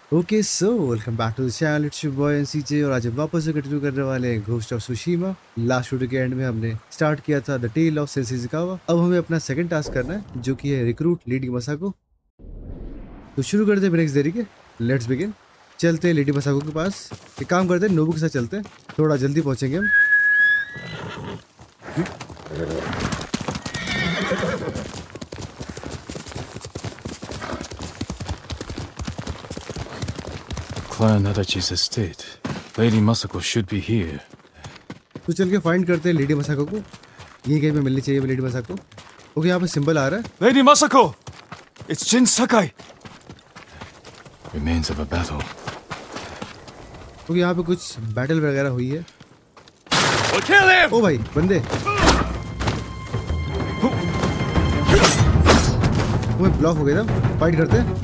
Okay so welcome back to the channel. It's your boy NCJ और आज हम वापस से कंटिन्यू करने वाले हैं ghost of Tsushima. Last video के एंड में हमने स्टार्ट किया था the tale of sensei Ishikawa. अब हमें अपना सेकंड टास्क करना है जो कि है रिक्रूट लेडी मसाको। तो शुरू करते हैं बिना किसी देरी के। Let's begin. चलते हैं लेडी मसाको के पास। एक काम करते हैं, नोबू के साथ चलते हैं, थोड़ा जल्दी पहुंचेंगे हम। Clan Adachi's estate. Lady Masako should be here. तो चल के फाइंड करते हैं लेडी मसाको को। ये कहीं पे मिलनी चाहिए लेडी मसाको। ओके, यहाँ पे सिंबल आ रहा है। Lady Masako! It's Jin Sakai! Remains of a battle. Okay, यहाँ पे कुछ बैटल वगैरह हुई है। We'll kill him! ओ भाई बंदे, वो ब्लॉक हो गया था। फाइट करते हैं।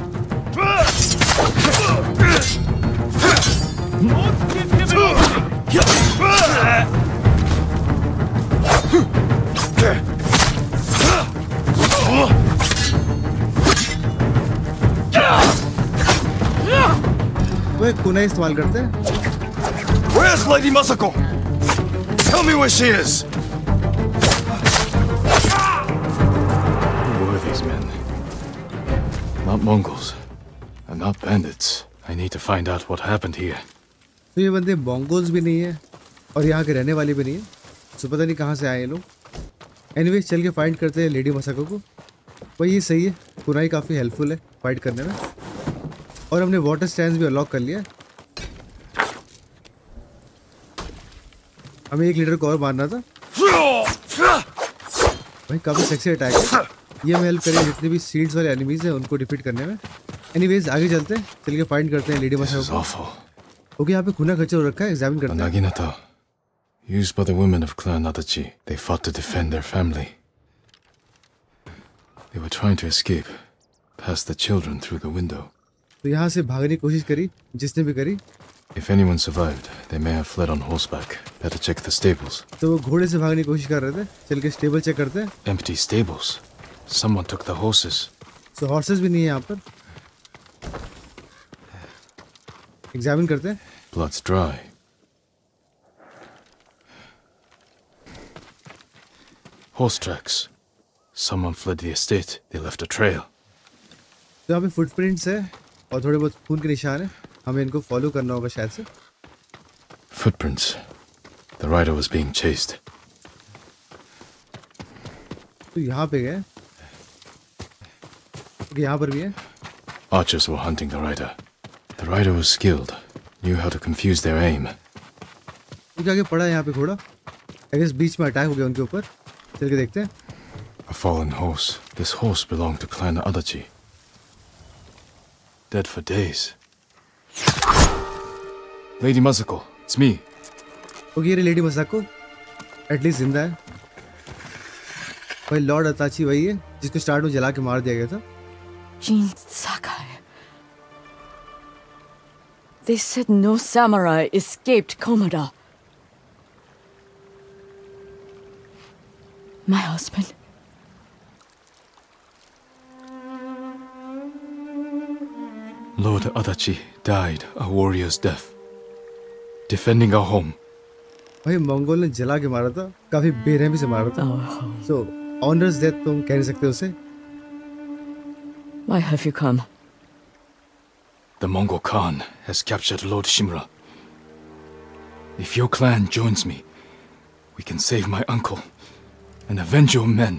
वो एक कुना इस्तेमाल करते हैं। Where's Lady Masako? Tell me where she is! Who were these men? Not Mongols. And not bandits. I need to find out what happened here. तो ये बंदे मोंगोल्स भी नहीं है और यहाँ के रहने वाले भी नहीं है। तो पता नहीं कहाँ से आए ये लोग। एनीवेज चल के फाइट करते हैं लेडी मसाको को। भाई ये सही है, कुनाई काफ़ी हेल्पफुल है फाइट करने में। और हमने वाटर स्टैंड भी अनलॉक कर लिया। हमें एक लीटर को और मारना था। भाई काफ़ी सेक्सी अटैक है ये। हमें हेल्प करें जितने भी सीड्स वाले एनिमीज हैं उनको डिफीट करने में। एनीवेज आगे चलते हैं, चल के फाइट करते हैं लेडी मसाको को। ओके, यहाँ पे खूना खच्चर हो रखा है, एग्जामिन करते हैं। Naginata, used by the women of Clan Adachi. They fought to defend their family. They were trying to escape, past the children through the window. तो यहाँ से भागने की कोशिश करी जिसने भी करी। If anyone survived, they may have fled on horseback. Better check the stables. तो वो घोड़े से भागने की कोशिश कर रहे थे। चल के स्टेबल चेक करते हैं। Empty stables. Someone took the horses. तो हॉर्सेस भी नहीं है यहाँ पर। एग्जामिन करते हैं। Blood's dry. Horse tracks. Someone fled the estate. They left a trail. तो यहाँ पे फुटप्रिंट्स है और थोड़े बहुत खून के निशान है। हमें इनको फॉलो करना होगा शायद से। Footprints. The rider was being chased. तो यहाँ पे गए। ओके, यहाँ पर भी है। Archers were hunting the rider. The rider was skilled, knew how to confuse their aim. तो आगे पड़ा है यहाँ पे घोड़ा। आई गेस बीच में अटैक हो गया उनके ऊपर। चल के देखते हैं। A fallen horse. This horse belonged to Clan Adachi. Dead for days. Lady Masako, it's me. Okay, ये लेडी मसाको एटलीस्ट जिंदा है। भाई लॉर्ड अताची वही है जिसको स्टार्ट में जला के मार दिया गया था। Jin Sakai. They said no samurai escaped Komoda. My husband. Lord Adachi died a warrior's death. Defending our home. भाई मंगोल ने जला के मारा था, काफी बेरहमी से मारा था। Our home. So honours death तो हम कह नहीं सकते उसे। Why have you come? The Mongol Khan has captured Lord Shimura. If your clan joins me, we can save my uncle and avenge your men.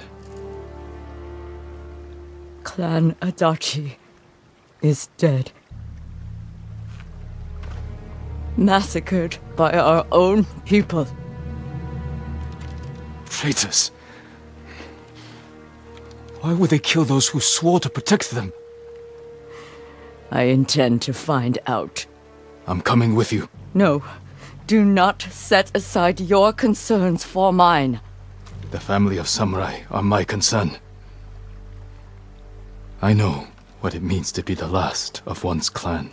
Clan Adachi is dead. Massacred by our own people. Traitors! Why would they kill those who swore to protect them? I intend to find out. I'm coming with you. No, do not set aside your concerns for mine. The family of samurai are my concern. I know what it means to be the last of one's clan.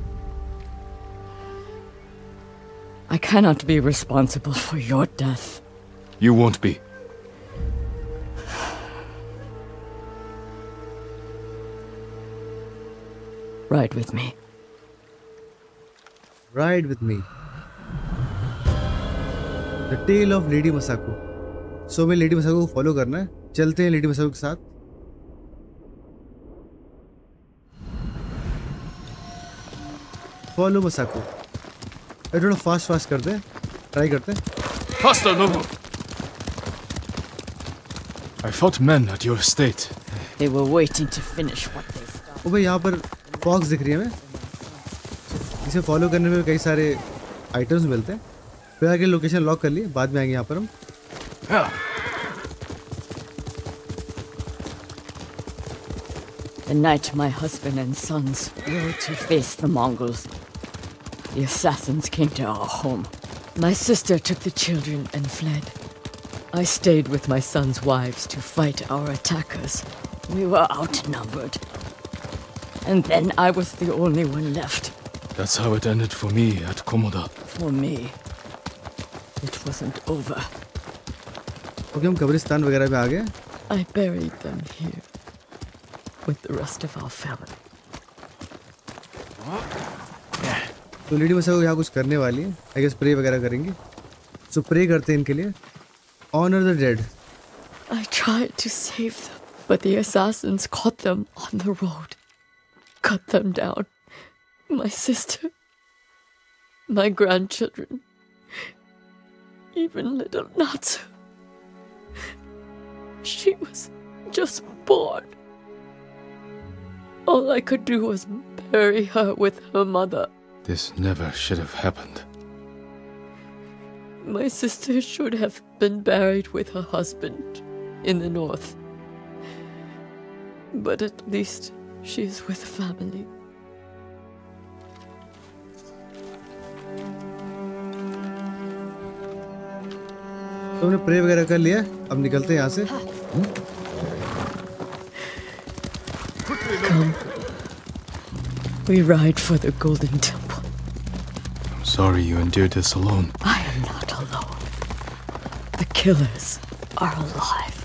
I cannot be responsible for your death. You won't be. Ride with me. Ride with me. The Tale of Lady Masako. So हमें lady Masako को follow करना है. चलते हैं lady Masako के साथ. Follow Masako. थोड़ा fast करते हैं. ट्राई करते हैं. Faster, Nobu! I fought men at your estate. They were waiting to finish what they started. ओ भाई यहाँ पर फॉक्स दिख रही है हमें. इसे फॉलो करने में कई सारे आइटम्स मिलते हैं. फिर आगे लोकेशन लॉक कर लिए. बाद में आएंगे यहाँ पर हम. The night my husband and sons rode to face the Mongols, the assassins came to our home. My sister took the children and fled. I stayed with my sons' wives to fight our attackers. We were outnumbered. And then I was the only one left. That's how it ended for me at Komoda. For me, it wasn't over. Okay हम कब्रिस्तान वगैरह में आ गए. I buried them here with the rest of our family. तो lady Masako यहाँ कुछ करने वाली है. आई गेस प्रे वगैरह करेंगे. सो प्रे करते हैं इनके लिए. Honor the dead. I tried to save them, but the assassins caught them on the road, cut them down. My sister, my grandchildren, even little Natsu. She was just born. All I could do was bury her with her mother. This never should have happened. My sister should have been buried with her husband in the north. But at least she is with family. तो हमने pray वगैरह कर लिया. अब निकलते हैं यहाँ से. Come. We ride for the Golden Temple. I'm sorry you endured this alone. I am not alone. The killers are alive.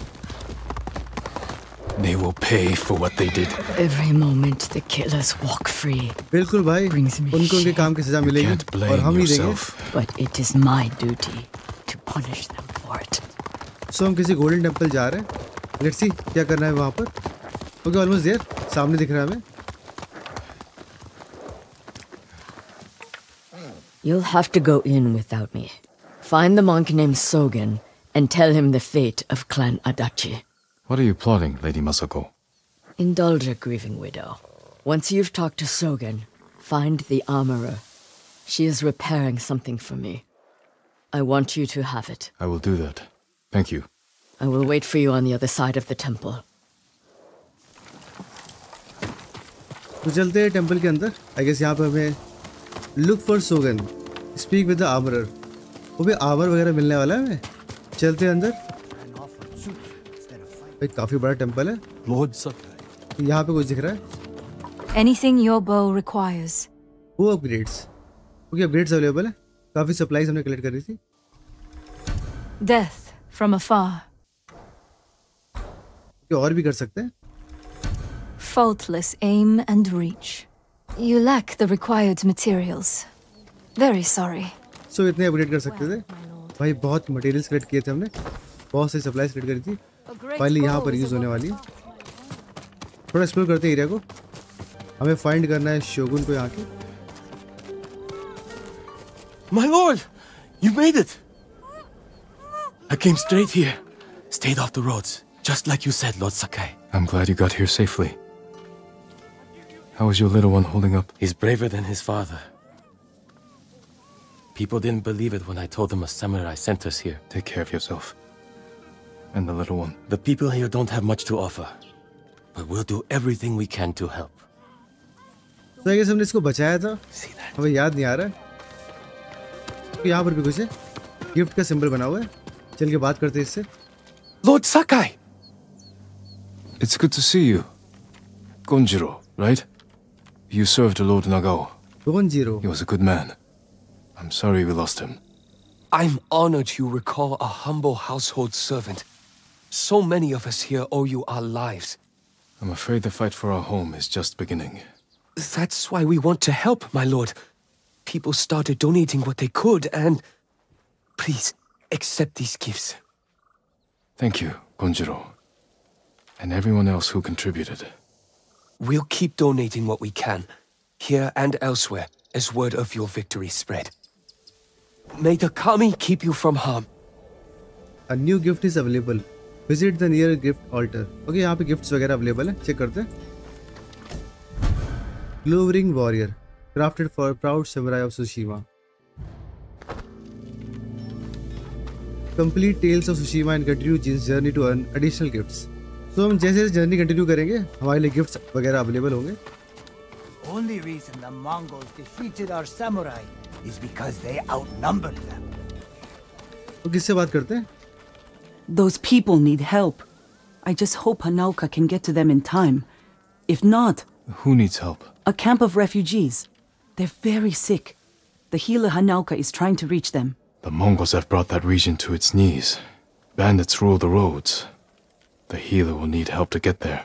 They will pay for what they did. Every moment the killers walk free. बिल्कुल भाई. Brings me उनको उनके काम की सजा You मिलेगी can't और blame हम ही देंगे. yourself. But it is my duty to punish them for it. सो हम किसी गोल्डन टेम्पल जा रहे हैं. लेट्स सी क्या करना है वहाँ पर. Okay almost there. सामने दिख रहा है हमें. You'll have to go in without me. Find the monk named Sogen and tell him the fate of Clan Adachi. What are you plotting, Lady Masako? Indulge a grieving widow. Once you've talked to Sogen, find the armorer. She is repairing something for me. I want you to have it. I will do that. Thank you. I will wait for you on the other side of the temple. तो चलते हैं temple के अंदर. I guess यहाँ पे हमें look for Shogun, speak with the armourer. वो भी आर्मर वगैरह मिलने वाला है हमें. चलते हैं अंदर. भाई काफी बड़ा टेम्पल है. Lord Sakai. यहाँ पे कुछ दिख रहा है. Anything your bow requires. वो अपग्रेड्स. ओके अपग्रेड्स अवेलेबल है. काफी सप्लाईज हमने कलेक्ट करी थी. Death from afar. और भी कर सकते हैं. Faultless aim and reach. You lack the required materials. Very sorry. सो इतने अपग्रेड कर सकते थे. भाई बहुत मटेरियल्स कलेक्ट किए थे हमने. बहुत सारी सप्लाईज कलेक्ट करी थी. फाइनली यहाँ पर यूज होने वाली है. थोड़ा एक्सप्लोर करते हैं एरिया को. हमें फाइंड करना है शोगुन को यहाँ के. My lord, you made it. I came straight here. Stayed off the roads, just like you said, Lord Sakai. I'm glad you got here safely. How is your little one holding up? He's braver than his father. People didn't believe it when I told them a samurai sent us here. Take care of yourself. And the little one. The people here don't have much to offer, but we'll do everything we can to help. तो I guess हमने इसको बचाया था. See that? हमें याद नहीं आ रहा है. तो यहाँ पर भी कुछ है. गिफ्ट का सिंबल बना हुआ है. चल के बात करते हैं इससे. Lord Sakai! It's good to see you. Gonjiro, right? You served Lord Nagao. Gonjiro. He was a good man. I'm sorry we lost him. I'm honored you recall a humble household servant. So many of us here owe you our lives. I'm afraid the fight for our home is just beginning. That's why we want to help, my lord. people started donating what they could, and please accept these gifts. Thank you, Gonjiro. And everyone else who contributed. We'll keep donating what we can, here and elsewhere, as word of your victory spread. May the Kami keep you from harm. A new gift is available. Visit the near gift altar. Okay, यहाँ पे gifts वगैरह available है, check करते हैं. Glowing warrior, crafted for proud samurai of Tsushima. Complete Tales of Tsushima and continue Jin's journey to earn additional gifts. तो हम जैसे जैसे जर्नी कंटिन्यू करेंगे हमारे लिए गिफ्ट्स वगैरह अवेलेबल होंगे. Only reason the Mongols defeated our samurai is because they outnumbered them. तो किससे बात करते हैं? Those people need help. I just hope Hanauka can get to them in time. If not... Who needs help? A camp of refugees. They're very sick. The healer Hanauka is trying to reach them. The Mongols have brought that region to its knees. Bandits rule the roads. The healer will need help to get there.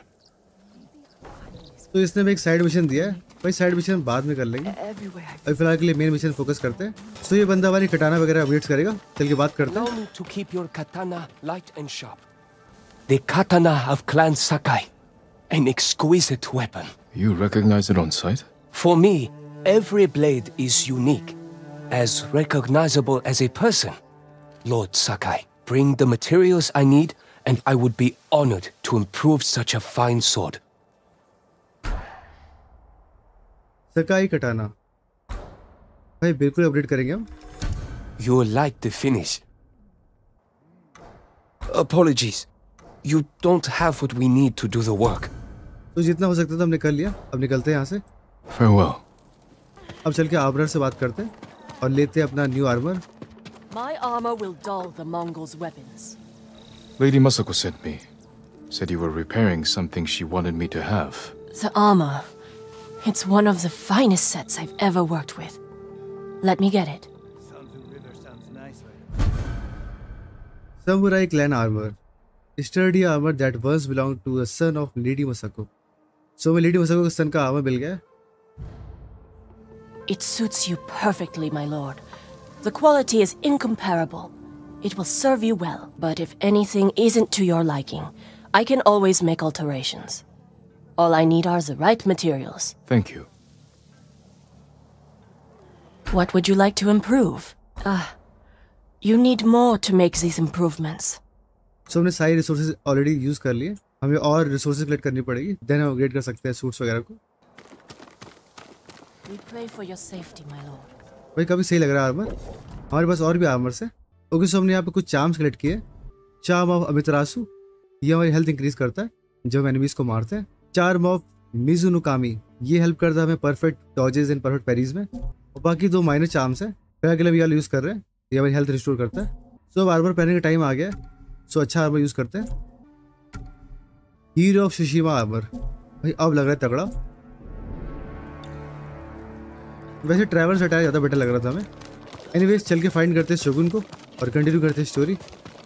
तो इसने हमें एक side mission दिया है. भाई side mission बाद में कर लेंगे. अभी फिलहाल के लिए मेन मिशन फोकस करते हैं. तो ये बंदा हमारी कटाना वगैरह अपडेट्स करेगा. चल के बात करते हैं. Allow me to keep your katana light and sharp. The katana of Clan Sakai. An exquisite weapon. You recognize it on sight? For me, every blade is unique. As recognizable as a person. Lord Sakai, bring the materials I need, and I would be honored to improve such a fine sword. सकाई कटाना. भाई बिल्कुल update करेंगे हम. You like the finish. Apologies. You don't have what we need to do the work. तो जितना हो सकता था हमने कर लिया. अब निकलते हैं यहाँ से. Farewell. अब चल के आर्मर से बात करते हैं और लेते हैं अपना new armour. My armor will dull the Mongols' weapons. Lady Masako sent me. Said you were repairing something she wanted me to have. The armor. It's one of the finest sets I've ever worked with. Let me get it. Samurai clan armor. Sturdy armor that once belonged to the son of Lady Masako. So मैं Lady Masako के son का armor मिल गया. It suits you perfectly, my lord. The quality is incomparable. It will serve you well, but if anything isn't to your liking, I can always make alterations. All I need are the right materials. Thank you. What would you like to improve? You need more to make these improvements. So हमने सारी resources already use कर लिए. हमें और resources collect करनी पड़ेगी. Then हम upgrade कर सकते हैं suits वगैरह को. We pray for your safety, my lord. भाई काफी सही लग रहा है आर्मर. हमारे पास और भी आर्मर्स है. ओके सो हमने यहाँ पे कुछ चार्म्स कलेक्ट किए. Charm of Amaterasu. ये हमारी हेल्थ इंक्रीज करता है जब हम एनिमीज को मारते हैं. Charm of Mizunokami. ये हेल्प करता है हमें perfect dodges and perfect parries में. और बाकी दो माइनर चार्म्स हैं. फिर के लिए भी यूज कर रहे हैं. ये हमारी हेल्थ रिस्टोर करता है. सो अब आर्मर पहनने का टाइम आ गया है. सो अच्छा आर्मर यूज करते हैं. Hero of Tsushima armour. भाई अब लग रहा है तगड़ा. वैसे ट्रैवल्स अटैक ज़्यादा बेटर लग रहा था हमें. एनीवेज चल के फाइंड करते हैं शोगुन को और कंटिन्यू करते हैं story.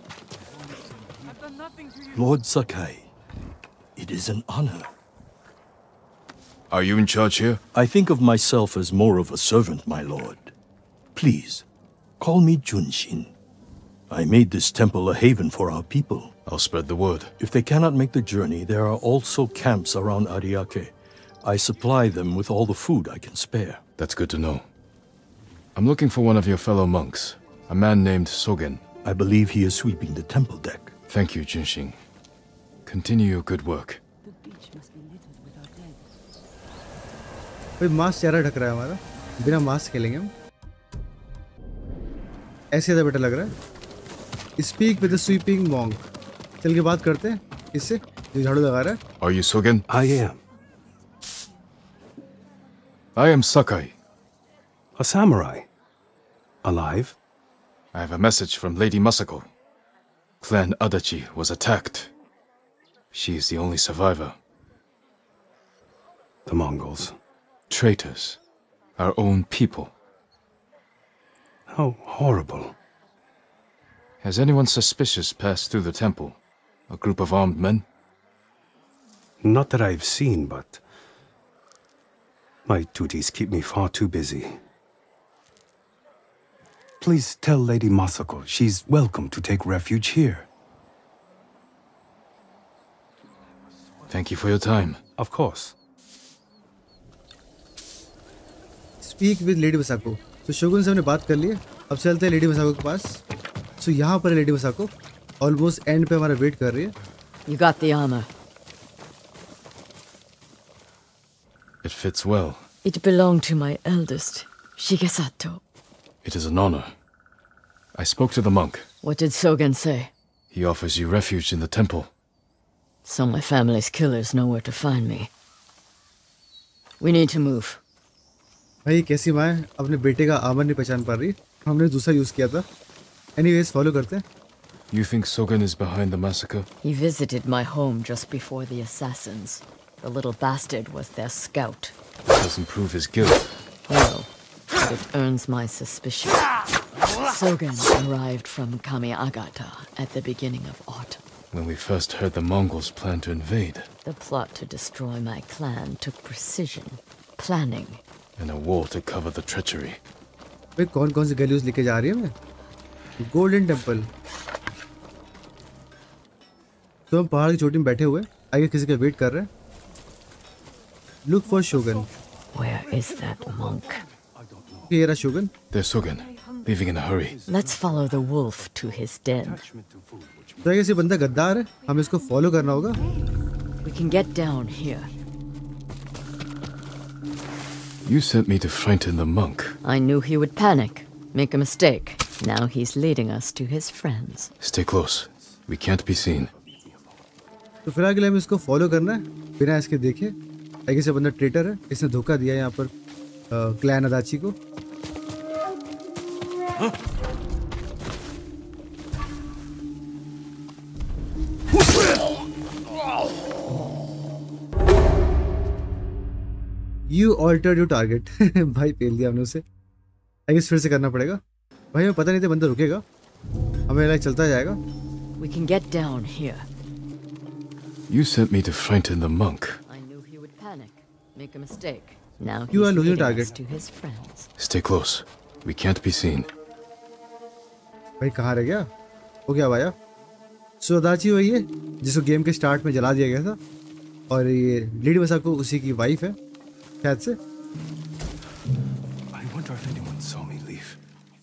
Lord Sakai, it is an honor. Are you in charge here? I think of myself as more of a servant, my lord. Please, call me Junshin. I made this temple a haven for our people. I'll spread the word. If they cannot make the journey, there are also camps around Ariake. I supply them with all the food I can spare. That's good to know. I'm looking for one of your fellow monks, a man named Sogen. I believe he is sweeping the temple deck. Thank you, Junshin. Continue your good work. भाई mask चेहरा ढक रहा है हमारा. बिना mask खेलेंगे हम. ऐसे ज़्यादा बेटर लग रहा है. Speak with the sweeping monk. चल के बात करते हैं इससे जो झाड़ू लगा रहा है. Are you Sogen? I am. I am Sakai. A samurai. Alive? I have a message from Lady Masako. Clan Adachi was attacked. She is the only survivor. The Mongols. Traitors. Our own people. How horrible. Has anyone suspicious passed through the temple? A group of armed men? Not that I've seen, but my duties keep me far too busy. Please tell Lady Masako she's welcome to take refuge here. Thank you for your time. Of course. Speak with lady Masako. तो Shogun से हमने बात कर ली है, अब चलते हैं lady Masako के पास। सो यहाँ पर लेडी मसाको ऑलमोस्ट एंड पे हमारा वेट कर रही है। You got the armor. It fits well. It belonged to my eldest, Shigesato. It is an honor. I spoke to the monk. What did Sogen say? He offers you refuge in the temple. So my family's killers know where to find me. We need to move. भाई कैसी माँ है, अपने बेटे का आमर नहीं पहचान पा रही, हमने दूसरा यूज किया था। एनीवेज फॉलो करते हैं। You think Sogen is behind the massacre? He visited my home just before the assassins. The little bastard was their scout. Doesn't prove his guilt. No, but it earns my suspicion. Sogen arrived from Kamiagata at the beginning of autumn. When we first heard the Mongols plan to invade. The plot to destroy my clan took precision, planning. And a war to cover the treachery. भाई कौन-कौन सी गलियों लेके जा रही है मैं? Golden Temple. तो हम पहाड़ की चोटी में बैठे हुए, आगे किसी का वेट कर रहे हैं। Look for Shogun. Where is that monk? ये रहा Shogun. There's Sogen, leaving in a hurry. Let's follow the wolf to his den. तो ये बंदा गद्दार है, हमें इसको फॉलो करना होगा। We can get down here. You sent me to frighten the monk. I knew he would panic, make a mistake. Now he's leading us to his friends. Stay close. We can't be seen. तो फिलहाल के लिए हमें इसको follow करना है, बिना इसके देखे। आगे से बंदा ट्रेटर है, इसने धोखा दिया यहाँ पर क्लैन अदाची को। You altered your target. भाई पेल दिया हमने उसे। आगे फिर से करना पड़ेगा। भाई हमें पता नहीं था बंदा रुकेगा, हमें लगा चलता जाएगा। We can get down here. You sent me to frighten the monk. I knew he would panic, make a mistake. Now You are he's losing leading target. us to his friends. Stay close. We can't be seen. भाई कहाँ रह गया? वो क्या आया? सो अदाची वही है जिसको गेम के स्टार्ट में जला दिया गया था, और ये लेडी मसाको उसी की वाइफ है शायद से। I wonder if anyone saw me leave.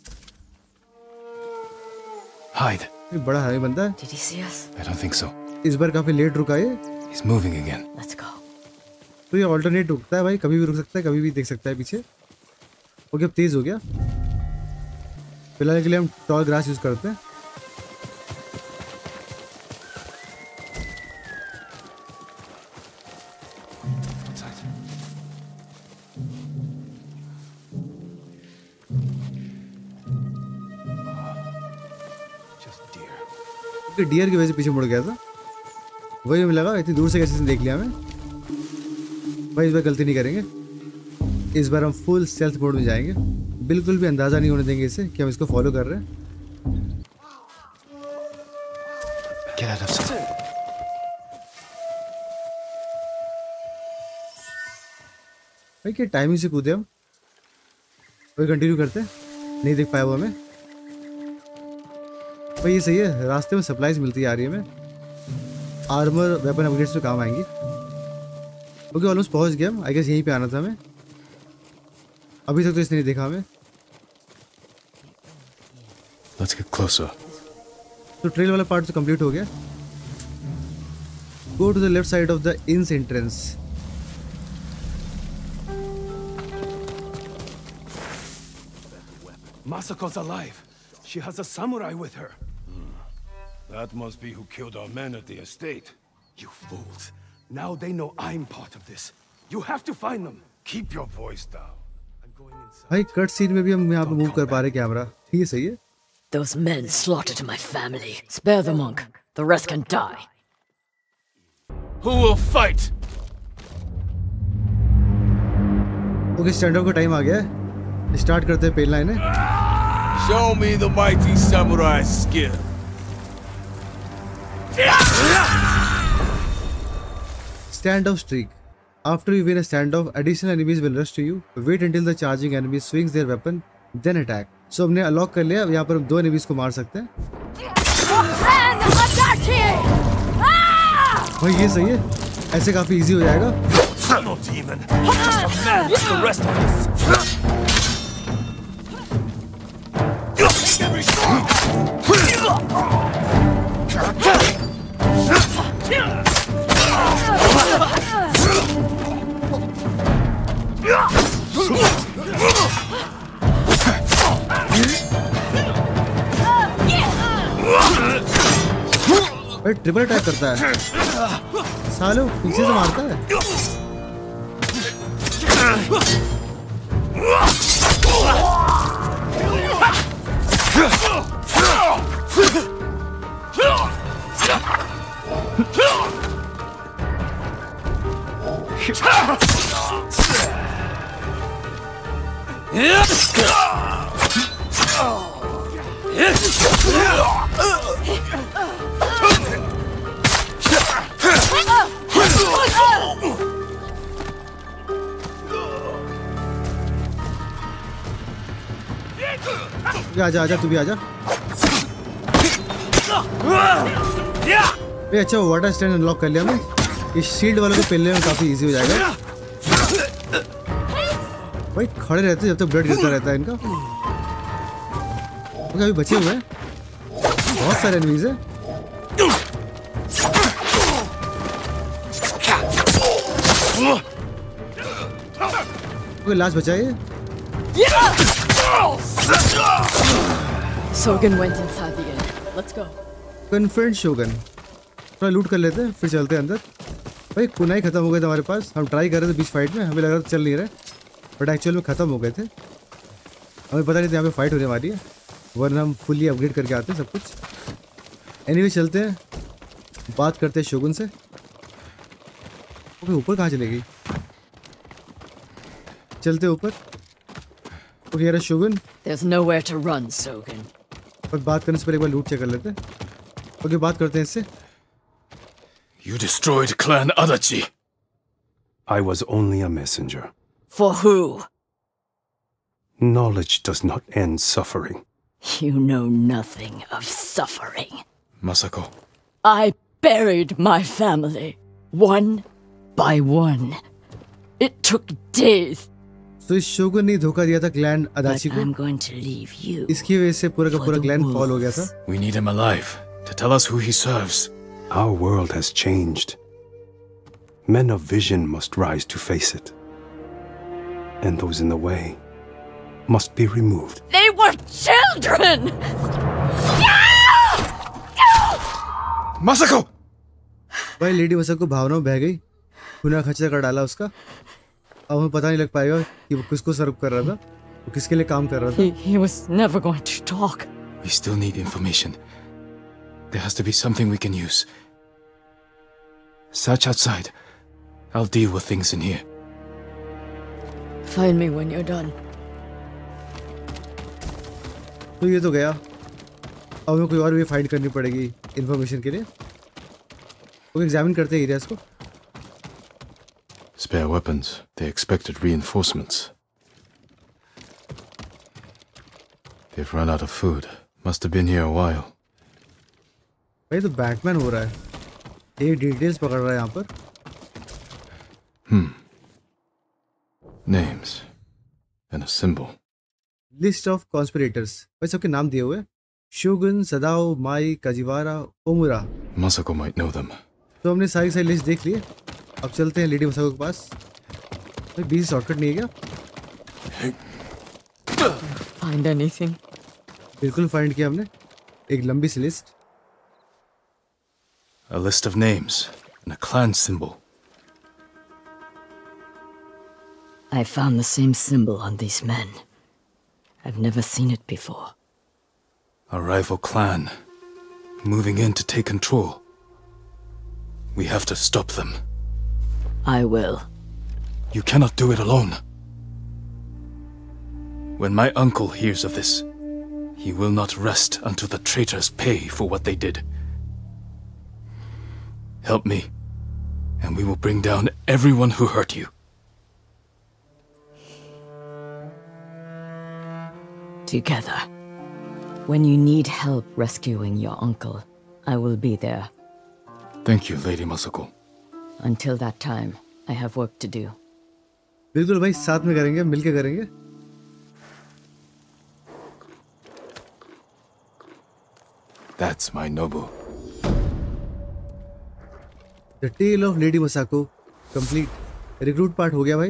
Hide. ये बड़ा हरामी बंदा है। Did he see us? I don't think so. इस बार काफी लेट रुका है। He's moving again. Let's go. तो ये ऑल्टरनेट रुकता है भाई, कभी भी रुक सकता है, कभी भी देख सकता है पीछे। ओके अब तेज हो गया। फिलहाल के लिए हम टॉल ग्रास यूज करते हैं। डियर की वजह से पीछे मुड़ गया था, वही हमें लगा इतनी दूर से कैसे देख लिया हमें। भाई इस बार गलती नहीं करेंगे, इस बार हम फुल सेल्फ मोड में जाएंगे, बिल्कुल भी अंदाजा नहीं होने देंगे इसे कि हम इसको फॉलो कर रहे हैं। Get out of sight. भाई क्या टाइमिंग से कूदे हम, वही कंटिन्यू करते हैं, नहीं देख पाया वो हमें। भाई ये सही है, रास्ते में सप्लाईज मिलती आ रही है हमें, आर्मर वेपन अपग्रेड्स में काम आएंगी। ओके ऑलमोस्ट पहुंच गया हम, आई गेस यहीं पे आना था हमें, अभी तक तो इसने नहीं देखा हमें। Let's get closer. तो ट्रेल वाला पार्ट तो कंप्लीट हो गया। Go to the left side of the inn's entrance. Masako's alive. She has a samurai with her. That must be who killed our men at the estate. You fools. Now they know I'm part of this. You have to find them. Keep your voice down. I'm going inside. भाई cut scene में भी हम यहाँ पे move कर पा रहे camera, ये सही है। Those men slaughtered my family. Spare the monk. The rest can die. Who will fight? Okay stand up का टाइम आ गया है, स्टार्ट करते हैं पहला इन्हें। Show me the mighty samurai skill. Standoff streak. After you win a standoff, additional enemies will rush to you. Wait until the charging enemy swings their weapon, then attack. सो हमने unlock कर लिया। यहाँ पर हम 2 एनिमीज को मार सकते हैं। भाई ये सही है, ऐसे काफी इजी हो जाएगा। भाई ट्रिपल अटैक करता है सालो, पीछे से मारता है। आजा आजा, तू भी आजा। ये अच्छा वाटर स्टैंड अनलॉक कर लिया हमने। इस शील्ड वालों को पेलने में काफी इजी हो जाएगा। भाई खड़े रहते जब तक ब्लड गिरता रहता है इनका। तो अभी बचे हुए हैं बहुत सारे एनिमीज हैं। कोई लाश बचाइए। Shogun went inside the inn. Let's go. Confront Shogun. थोड़ा लूट कर लेते हैं फिर चलते हैं अंदर। भाई कुनाई खत्म हो गए थे हमारे पास। हम ट्राई कर रहे थे बीच फाइट में, हमें लग रहा था चल नहीं रहे, बट एक्चुअल में खत्म हो गए थे। हमें पता नहीं था यहाँ पे फाइट होने वाली है, वरना हम फुल्ली अपग्रेड करके आते हैं सब कुछ। एनीवे चलते हैं, बात करते हैं शोगन से। ओके ऊपर कहाँ चलेगी? चलते ऊपर। ओके यार शोगन। There's nowhere to run, Shogun. पर बात करने से पहले एक बार लूट चेक कर लेते हैं। ओके बात करते हैं इससे। You destroyed Clan Adachi. I was only a messenger. For who? Knowledge does not end suffering. You know nothing of suffering. Masako. I buried my family, one by one. It took days. तो इस shogun ने धोखा दिया था clan अदाची को। I'm going to leave you. इसकी वजह से पूरा का पूरा क्लैन फॉल हो गया था। We need him alive to tell us who he serves. Our world has changed. Men of vision must rise to face it. And those in the way must be removed. They were children! Masako! भाई lady Masako भावनाओं बह गई, खूना खच्चर कर डाला उसका। अब हमें पता नहीं लग पाएगा कि वो किसको सर्व कर रहा था, वो किसके लिए काम कर रहा था। He was never going to talk. We still need information. There has to be something we can use. Search outside. I'll deal with things in here. Find me when you're done. तो ये तो गया, अब हमें कोई और भी find करनी पड़ेगी इंफॉर्मेशन के लिए। वो एग्जामिन करते हैं एरियाज को। Spare weapons. They expected reinforcements. They've run out of food. Must have been here a while. भाई तो बैटमैन हो रहा है, ये डिटेल्स पकड़ रहा है यहाँ पर। Names and a symbol. List of conspirators. भाई सबके नाम दिए हुए, Shogun, Sadao, Mai, Kajiwara, Omura. Masako might know them. तो हमने सारी लिस्ट देख ली है। अब चलते हैं लेडी मसाको के पास। भाई बीच शॉर्टकट नहीं है क्या? Find anything? बिल्कुल फाइंड किया हमने, एक लंबी सी list. A list of names and a clan symbol. I found the same symbol on these men. I've never seen it before. A rival clan moving in to take control. We have to stop them. I will. You cannot do it alone. When my uncle hears of this, he will not rest until the traitors pay for what they did. Help me, and we will bring down everyone who hurt you. together. When you need help rescuing your uncle, I will be there. Thank you, Lady Masako. Until that time, I have work to do. बिल्कुल भाई, साथ में करेंगे, मिलके करेंगे. That's my Nobu. The Tale of Lady Masako complete. Recruit part हो गया भाई.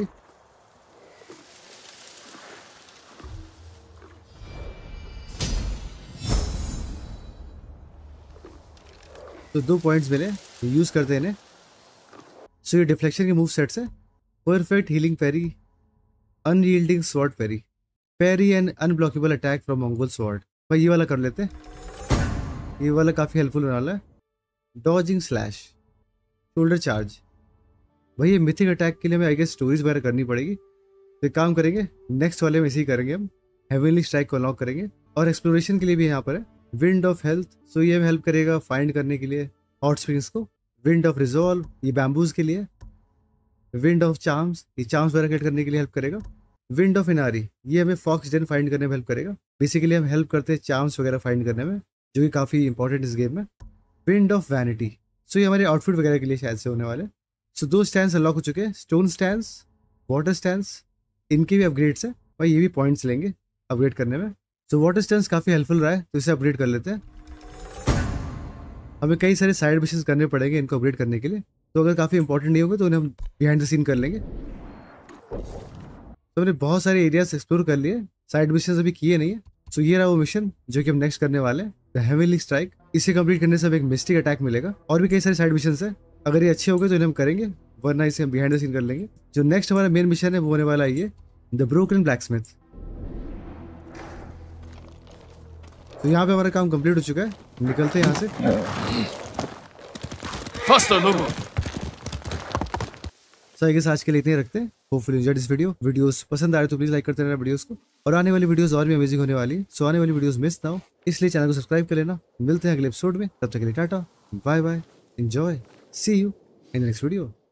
तो 2 पॉइंट्स मिले, यूज करते हैं इन्हें. सो ये डिफ्लेक्शन के मूव सेट्स है. Perfect healing parry, unyielding sword parry, parry and unblockable attack from Mongol sword. भाई ये वाला कर लेते हैं, ये वाला काफ़ी हेल्पफुल होने वाला है. Dodging slash, shoulder charge. भाई ये मिथिक अटैक के लिए हमें आई गेस स्टोरीज वगैरह करनी पड़ेगी. तो एक काम करेंगे, नेक्स्ट वाले में इसे ही करेंगे हम. हेवनली स्ट्राइक को अनलॉक करेंगे. और एक्सप्लोरेशन के लिए भी यहाँ पर है विंड ऑफ हेल्थ. सो ये हमें हेल्प करेगा फाइंड करने के लिए हॉट स्प्रिंग्स को. विंड ऑफ रिजॉल्व, ये बैम्बूज के लिए. विंड ऑफ चार्म्स, ये चार्म्स वगैरह क्रिएट करने के लिए हेल्प करेगा. विंड ऑफ इनारी, ये हमें फॉक्स डेन फाइंड करने में हेल्प करेगा. बेसिकली हम हेल्प करते हैं चार्म्स वगैरह फाइंड करने में, जो कि काफ़ी इंपॉर्टेंट इस गेम में. विंड ऑफ वैनिटी, सो ये हमारे आउटफिट वगैरह के लिए शायद से होने वाले. सो 2 स्टैंड्स अनलॉक हो चुके हैं. स्टोन स्टैंड्स, वाटर स्टैंड्स, इनके भी अपग्रेड्स हैं. भाई ये भी पॉइंट्स लेंगे अपग्रेड करने में. सो वाटर स्टैंड्स काफ़ी हेल्पफुल रहा है, तो इसे अपग्रेड कर लेते हैं. हमें कई सारे साइड मिशंस करने पड़ेंगे इनको अपग्रेड करने के लिए. तो अगर काफ़ी इंपॉर्टेंट नहीं होगा तो उन्हें हम बिहाइंड द सीन कर लेंगे. तो हमने बहुत सारे एरियाज एक्सप्लोर कर लिए, साइड मिशंस अभी किए नहीं है. सो ये रहा वो मिशन जो कि हम नेक्स्ट करने वाले हैं, द हेवनली स्ट्राइक. इसे कंप्लीट करने से हमें एक मिस्टिक अटैक मिलेगा. और भी कई सारे साइड मिशंस हैं, अगर ये अच्छे हो गए तो इन्हें हम करेंगे, वरना इसे हम बिहाइंड द सीन कर लेंगे. जो नेक्स्ट हमारा मेन मिशन है वो होने वाला है ये द ब्रोकन ब्लैकस्मिथ. तो यहाँ पे हमारा काम कंप्लीट हो चुका है. निकलते हैं यहाँ से. Faster, Nobu. So I guess आज के लिए इतने ही रखते हैं. Hopefully enjoyed this video. Videos पसंद आए तो प्लीज लाइक करते रहना वीडियोस को. और आने वाली वीडियोस और भी अमेजिंग होने वाली. सो आने वाली वीडियोस मिस ना हो, इसलिए चैनल को सब्सक्राइब कर लेना. मिलते हैं अगले एपिसोड में, तब तक के लिए tata, bye bye, enjoy, see you in the next video.